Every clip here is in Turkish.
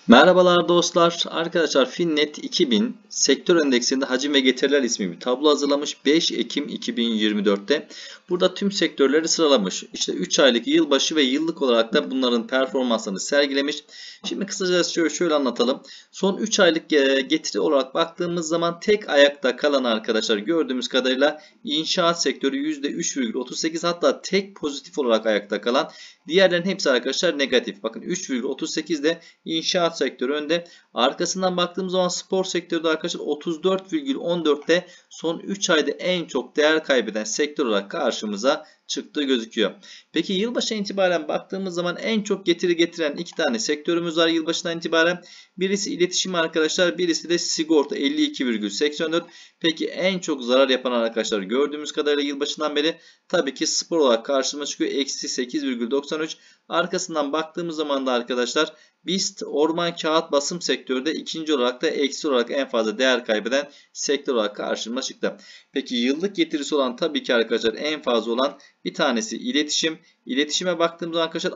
Merhabalar dostlar. Arkadaşlar Finnet 2000 sektör endeksinde hacim ve getiriler ismi bir tablo hazırlamış 5 Ekim 2024'te. Burada tüm sektörleri sıralamış. İşte 3 aylık, yılbaşı ve yıllık olarak da bunların performanslarını sergilemiş. Şimdi kısaca şöyle anlatalım. Son 3 aylık getiri olarak baktığımız zaman tek ayakta kalan arkadaşlar gördüğümüz kadarıyla inşaat sektörü %3,38, hatta tek pozitif olarak ayakta kalan. Diğerlerin hepsi arkadaşlar negatif. Bakın 3,38'de inşaat sektörü önde. Arkasından baktığımız zaman spor sektörü de arkadaşlar 34,14'te son 3 ayda en çok değer kaybeden sektör olarak karşımıza çıktığı gözüküyor. Peki yılbaşına itibaren baktığımız zaman en çok getiri getiren iki tane sektörümüz var yılbaşından itibaren. Birisi iletişim arkadaşlar, birisi de sigorta 52,84. Peki en çok zarar yapan arkadaşlar gördüğümüz kadarıyla yılbaşından beri tabii ki spor olarak karşıma çıkıyor. -8,93. Arkasından baktığımız zaman da arkadaşlar BIST orman kağıt basım sektörü de ikinci olarak da eksi olarak en fazla değer kaybeden sektör olarak karşıma çıktı. Peki yıllık getirisi olan tabii ki arkadaşlar en fazla olan bir tanesi iletişim. İletişime baktığımız zaman arkadaşlar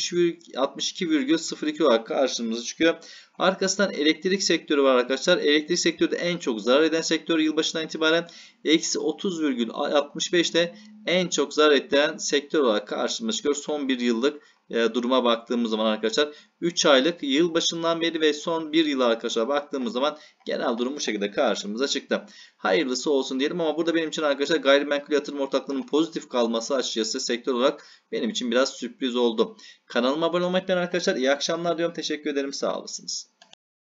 62,02 olarak karşımıza çıkıyor. Arkasından elektrik sektörü var arkadaşlar. Elektrik sektörü de en çok zarar eden sektör yılbaşından itibaren -30,65'te en çok zarar eden sektör olarak karşımıza çıkıyor. Son bir yıllık duruma baktığımız zaman arkadaşlar 3 aylık yılbaşından beri ve son 1 yıl arkadaşlar baktığımız zaman genel durum bu şekilde karşımıza çıktı. Hayırlısı olsun diyelim ama burada benim için arkadaşlar gayrimenkul yatırım ortaklığının pozitif kalması açıkçası sektör olarak benim için biraz sürpriz oldu. Kanalıma abone olmayı unutmayın arkadaşlar. İyi akşamlar diyorum. Teşekkür ederim. Sağ olasınız.